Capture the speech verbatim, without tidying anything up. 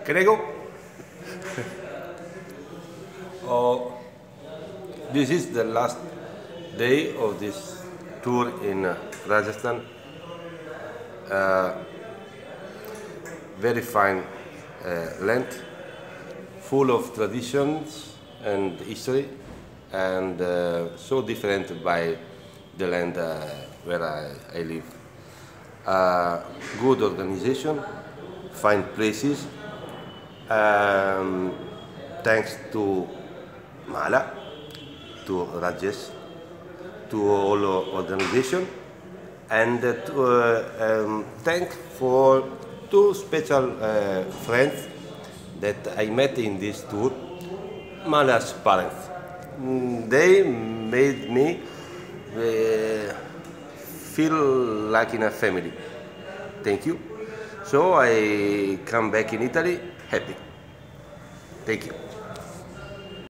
Crego. Oh, this is the last day of this tour in uh, Rajasthan. Uh, very fine uh, land, full of traditions and history, and uh, so different by the land uh, where I, I live. Uh, good organization, fine places. Um, thanks to Mala, to Rajesh, to all organization, and uh, to, uh, um, thank for two special uh, friends that I met in this tour, Mala's parents. Mm, They made me uh, feel like in a family. Thank you. So I come back in Italy happy. Thank you.